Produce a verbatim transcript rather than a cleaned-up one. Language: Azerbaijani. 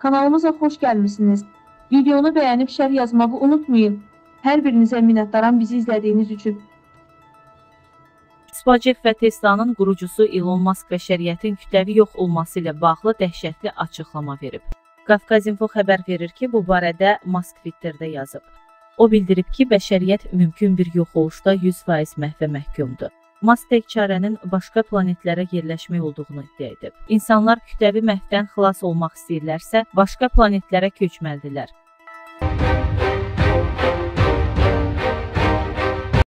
Kanalımıza xoş gəlmişsiniz. Videonu bəyənib şərh yazmağı unutmayın. Hər birinizə minnətdaram bizi izlədiyiniz üçün. SpaceX və Tesla'nın qurucusu Elon Musk bəşəriyyətin kütləvi yox olması ilə bağlı dəhşətli açıqlama verib. Qafqazinfo xəbər verir ki, bu barədə Musk Twitterdə yazıb. O bildirib ki, bəşəriyyət mümkün bir yox oluşda yüz faiz məhvə məhkumdur. Musk tək çarənin başqa planetlərə yerləşmək olduğunu iddia edib. İnsanlar kütləvi məhvdən xilas olmaq istəyirlərsə, başqa planetlərə köçməlidirlər.